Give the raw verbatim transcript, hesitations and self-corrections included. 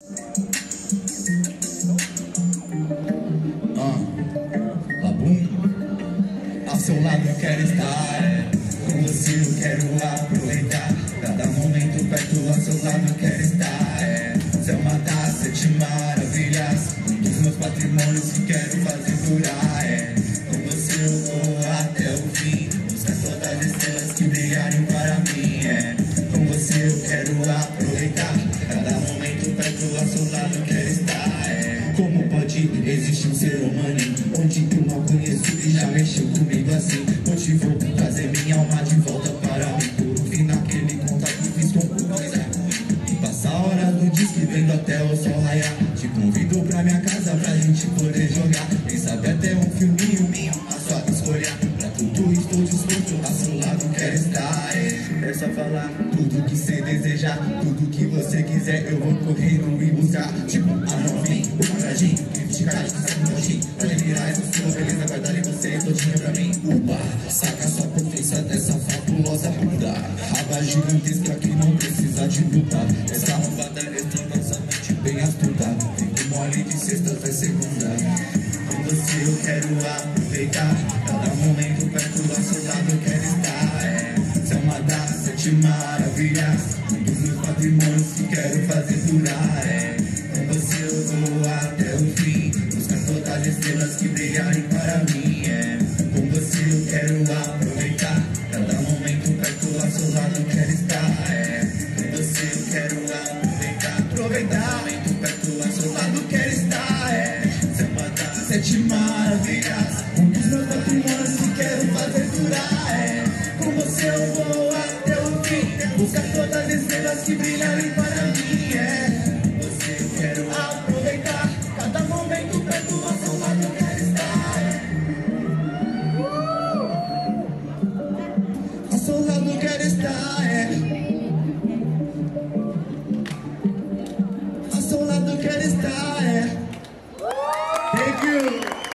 Ao seu lado eu quero estar, com você eu quero aproveitar. Cada momento perto ao seu lado eu quero estar. Você é uma das sete maravilhas, um dos meus patrimônios que quero fazer durar. É. Com você eu vou até o fim, buscar todas as estrelas que brilharem para mim. É. Com você eu quero aproveitar, cada momento perto ao seu lado eu quero estar. É. Como pode existir um ser humano onde eu não conheço e já mexeu comigo assim? Hoje vou trazer minha alma de volta para mim. Por fim naquele contato que fiz com o coisa e passa a hora do disco vendo até o sol raiar. Te convido pra minha casa pra gente poder jogar. Quem sabe até um filminho minho, a sua escolha. Pra tudo estou disposto, a seu lado quero estar. É só falar tudo que você desejar, tudo que você quiser eu vou correndo e buscar. Tipo a novinha, o magadinho, criticar de casa no nojinho. Pode virar essa sua beleza, guardar em você todinha pra mim. Upa, saca sua potência dessa fabulosa bunda. Raba gigantesca que não precisa de luta. Essa roubada está nossa mente bem astuta. Fico mole de sexta até segunda. Com você eu quero aproveitar, cada momento perto do seu lado eu quero estar. É. Você é uma das sete maravilhas, um dos meus patrimônios que quero fazer durar. É. Com você eu vou até o fim, buscar todas as estrelas que brilharem para mim. É. Com você eu quero aproveitar, cada momento perto do seu lado eu quero estar. É. Com você eu quero aproveitar, aproveitar, cada momento perto do seu lado eu quero estar. É. Você é uma das sete maravilhas, um dos meus patrimônios que quero fazer durar. É. Com você eu vou até o fim, buscar todas as estrelas que brilharem para mim. É. Com você eu quero aproveitar, cada momento perto do seu lado eu quero estar. É. Ao seu lado eu quero estar. É. Ao seu lado eu quero estar. É.